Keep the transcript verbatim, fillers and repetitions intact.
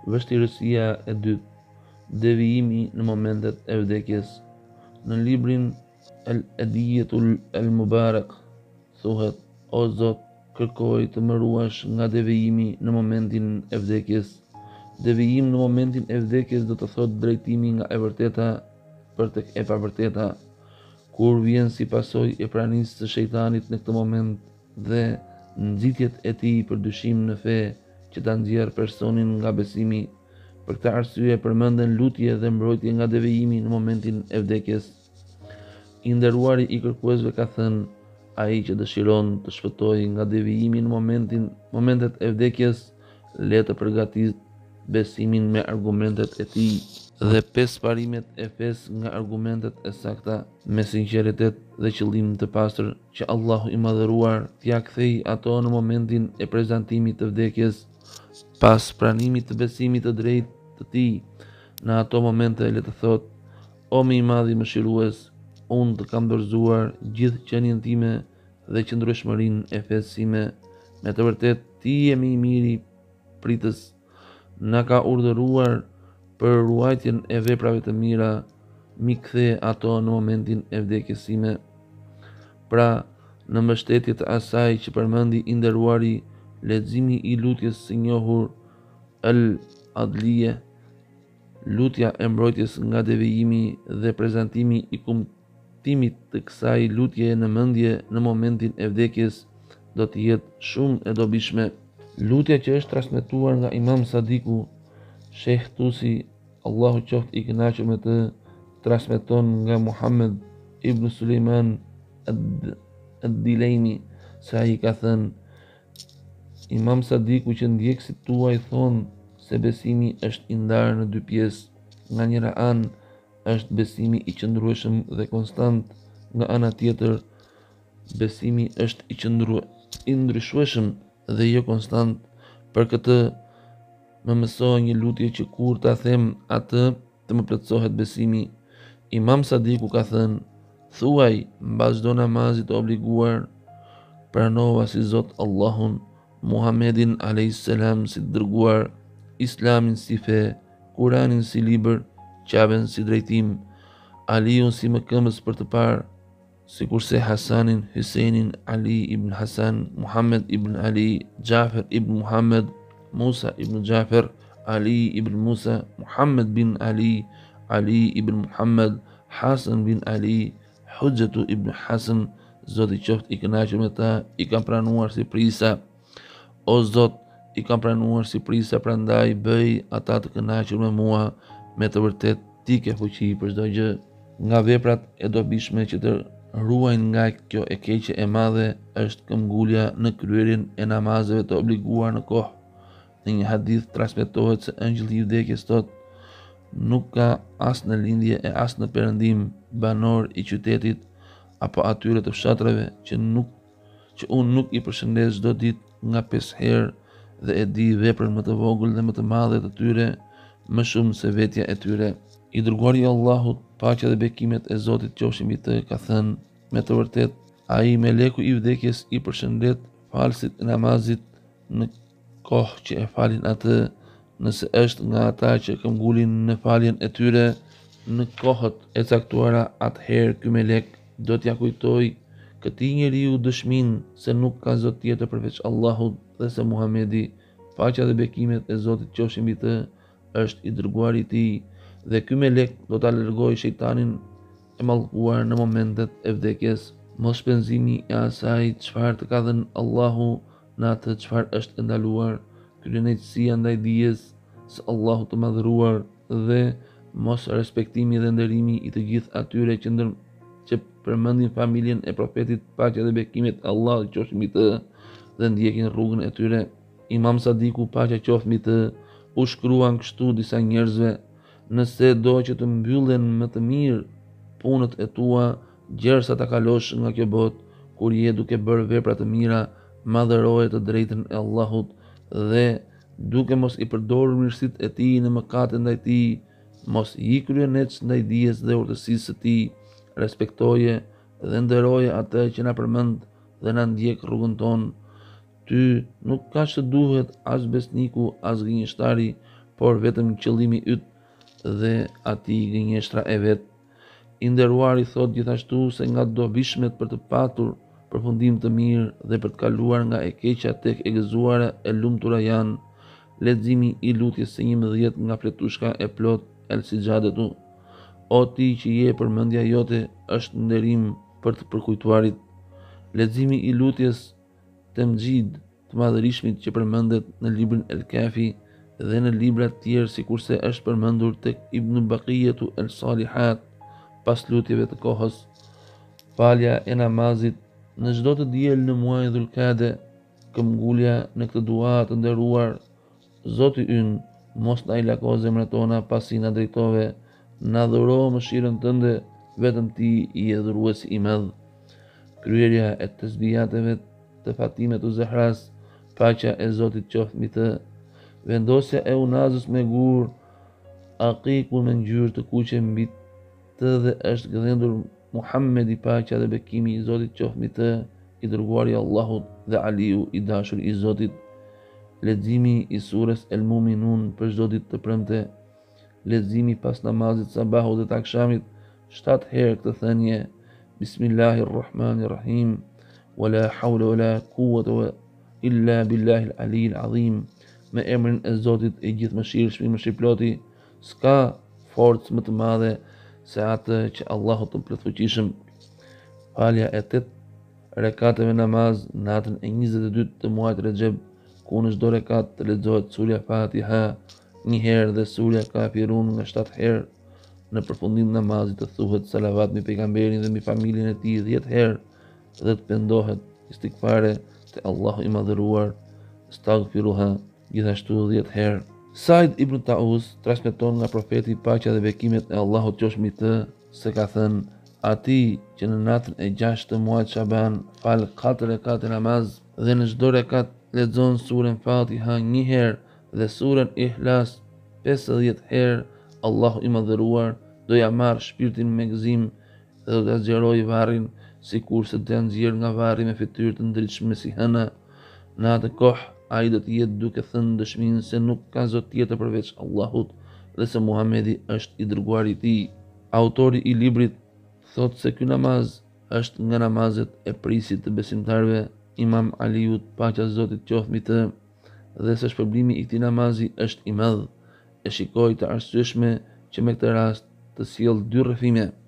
Vështirësia e dytë, devijimi në momentet e vdekjes. Në librin El Ediyetul El Mubarak thuhet: O Zot, kërkoj të më ruash nga devijimi në momentin e vdekjes. Devijim në momentin e vdekjes do të thotë drejtimi nga e vërteta për tek e pavërteta, kur vjen si pasojë e pranisë së shejtanit në këtë moment dhe nxitjet e tij për dyshim në fe që ta nxjerr personin nga besimi. Për këtë arsye përmenden lutje dhe mbrojtje nga devijimi në momentin e vdekjes. I nderuari i kërkuesve ka thënë: ai që dëshiron të shpëtojë nga devijimi në momentin momentet e vdekjes, le të përgatisë besimin me argumentet e tij dhe pesë parimet e fesë nga argumentet e sakta, me sinqeritet dhe qëllim të pastër, që Allahu i madhëruar t'ia kthejë ato në momentin e prezantimit të vdekjes, pas pranimit të besimit të drejtë të tij. Në ato momente le të thotë: O më i madh i mëshirues, unë të kam dorëzuar gjithë qenien time dhe qëndrueshmërinë e fesë sime. Me të vërtetë ti je më i miri pritës, na ka urdhëruar për ruajtjen e veprave të mira, mi kthe ato në momentin e vdekjes sime. Pra, në mbështetje të asaj që përmendi i nderuari, leximi i lutjes së njohur El Adliye, lutja e mbrojtjes nga devijimi dhe prezantimi i kuptimit të kësaj lutje në mendje në momentin e vdekjes, do të jetë shumë e dobishme. Lutja që është transmetuar nga Imam Sadiku, Sheikh Tusi, Allahu qoftë i kënaqur me të, transmeton nga Muhammed ibn Sulejman ad-Dilaimi se ai ka thënë: Imam Sadiku që ndjekësit tuaj thonë se besimi është i ndarë në dy pjesë. Nga njëra anë është besimi i qëndrueshëm dhe konstant, nga ana tjetër besimi është i qëndru i ndryshueshëm dhe jo konstant. Për këtë më mësoj një lutje që kur ta them atë të më plotësohet besimi. Imam Sadiku ka thënë: thuaj mbas çdo namazi të obliguar: pranova si Zot Allahun, Muhammedin alayhis salam si dërguar, Islamin si fe, Kuranin si libër, Qaben si drejtim, Aliun si mëkëmbës për të parë, sikurse Hasanin, Hyseinin, Ali ibn Hasan, Muhammed ibn Ali, Jafer ibn Muhammed, Musa ibn Jafer, Ali ibn Musa, Muhammed bin Ali, Ali ibn Muhammed, Hasan bin Ali, Hujjatu ibn Hasan. Zoti qoftë i kënaqur me ta, i kam pranuar si prisa. O Zot, i kam pranuar si prisa, prandaj bëj ata të kënaqur me mua. Me të vërtetë ti ke fuqi për çdo gjë. Nga veprat e dobishme që të ruajnë nga kjo e keqe e madhe është këmbgulja në kryerjen e namazeve të obliguar në kohë. Në një hadith transmetohet se ëngjëlli i vdekjes thotë: nuk ka as në lindje e as në perëndim banor i qytetit apo atyre të fshatrave që nuk që unë nuk i përshëndes çdo ditë nga pesë herë dhe e di veprën më të vogël dhe më të madhe të tyre, më shumë se vetja e tyre. I dërguari i Allahut, paqja dhe bekimet e Zotit qofshin mbi të, ka thënë: me të vërtetë ai meleku i vdekjes i përshëndet falësit e namazit në kohë që e falin atë. Nëse është nga ata që këmbgulin në faljen e tyre në kohët e caktuara, atëherë ky melek do t'ja kujtoj këtij njeriu dëshminë se nuk ka Zot tjetër përveç Allahut dhe se Muhamedi, paqja dhe bekimet e Zotit qofshin mbi të, është i dërguari i tij, dhe ky melek do ta largojë shejtanin e mallkuar në momentet e vdekjes. Mos shpenzimi e asaj çfarë të ka dhënë Allahu në atë çfarë është ndaluar, kryenësia ndaj dijes së Allahut të madhëruar dhe mos respektimi dhe nderimi i të gjithë atyre që ndër që përmendin familjen e profetit, paqja dhe bekimet e Allahut qofshin mbi të, dhe ndjekin rrugën e tyre. Imam Sadiku, paqja qoftë mbi të, u shkruan kështu disa njerëzve: nëse do që të mbyllen më të mirë punët e tua, gjersa ta kalosh nga kjo botë, kur je duke bërë vepra të mira, madhëroje të drejtën e Allahut dhe duke mos i përdorur mirësitë e tij në mëkate ndaj tij, mos i kryenec ndaj dijes dhe urtësisë së tij, respektoje dhe nderoje atë që na përmend dhe na ndjek rrugën tonë. Ty nuk ka që duhet as besniku, as gënjeshtari, por vetëm qëllimi yt dhe ati gënjeshtra e vet. I nderuari thot gjithashtu se nga dobishmet për të patur përfundim të mirë dhe për të kaluar nga e keqja tek e gëzuara e lumtura janë leximi i lutjes së njëmbëdhjetë nga fletushka e plot El Sijadetu. O ti që je përmendja jote është nderim për të përkujtuarit. Leximi i lutjes Temxhid të madhërishmit që përmendet në librin El Kafi dhe në libra të tjerë sikurse është përmendur tek Ibn Baqiyetu El Salihat pas lutjeve të kohës. Falja e namazit në çdo të diel në muajin Dhulkade, këmbgulja në këtë dua të nderuar: Zoti ynë, mos na i lako zemrat tona pasi na drejtove, na dhuro mëshirën tënde, vetëm ti i je dhuruesi i madh. Kryerja e tesbihateve të Fatimet u Zahras, paqja e Zotit qoftë mbi të, vendosja e unazës me gur, akikun me ngjyrë të kuqe mbi të dhe është gëdhendur Muhammedi, paqja dhe bekimi i Zotit qoftë mbi të, i dërguari i Allahut dhe Aliu i dashur i Zotit. Leximi i surës El Muminun për çdo ditë të premte. Leximi pas namazit sabahut dhe të akshamit shtatë herë këtë thënie: Bismillahirrahmanirrahim, wala hawla wala quwwata illa billahil aliyil azim. Me emrin e Zotit i gjithëmëshirshëm i mëshirëploti, s'ka forcë më të madhe se atë që Allahu të plotfuqishëm. Falja e tetë rekateve namaz natën e njëzet e dytë të muajit Rexheb, ku në çdo rekat të lexohet surja Fatiha një herë dhe surja Kafirun nga shtatë herë. Në përfundim namazit të thuhet salavat mbi pejgamberin dhe mbi familjen e tij dhjetë herë dhe të pendohet istikfare te Allahu i madhëruar, astaghfiruha, gjithashtu dhjetë herë. Said ibn Taus transmeton nga profeti paqja dhe bekimet e Allahut qofshin mbi të se ka thënë: Ati që në natën e gjashtë të muajit Shaban fal katër rekate namaz dhe në çdo rekat lexon surën Fatiha një herë dhe surën Ihlas pesëdhjetë herë, Allahu i madhëruar do ja marrë shpirtin me gëzim dhe do ta zgjerojë varrin sikurse do ta nxjerrë nga varri me fytyrë të ndritshme si hëna. Në atë kohë ai do të jetë duke thënë dëshminë se nuk ka zot tjetër përveç Allahut dhe se Muhamedi është i dërguari i tij. Autori i librit thotë se ky namaz është nga namazet e prisit të besimtarëve Imam Aliut, paqja e Zotit qoftë mbi të, dhe se shpërblimi i këtij namazi është i madh. E shikoj të arsyeshme që me këtë rast të sjell dy rrëfime.